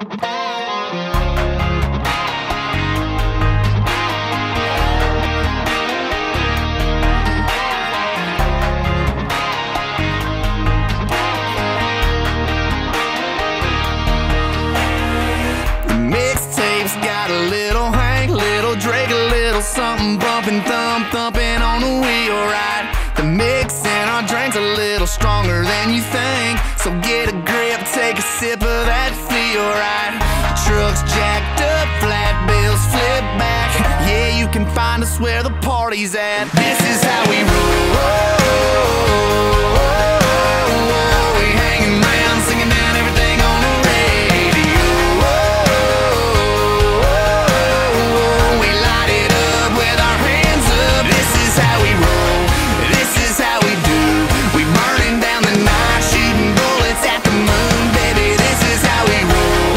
Mixtape's got a little Hank, little Drake, a little something bumping, thumping on the wheel, right? The mix in our drink's a little stronger than you think, so get a grip, take a sip of that feel, right? Trucks jacked up, flat bills flip back. Yeah, you can find us where the party's at. This is how we roll. We hanging around, singing down everything on the radio. We light it up with our hands up. This is how we roll. This is how we do. We burning down the night, shooting bullets at the moon, baby. This is how we roll.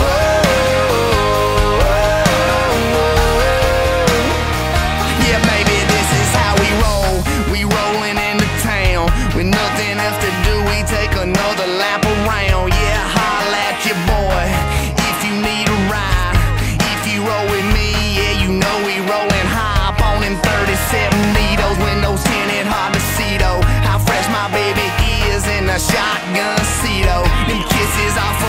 Yeah, baby, this is how we roll. We rolling into town with nothing else to do. We take another lap around. Yeah, holla at your boy if you need a ride. If you roll with me, yeah, you know we rolling high. Up on in 37 needles, windows tinted, hard to see though how fresh my baby is in a shotgun seat. Oh, them kisses off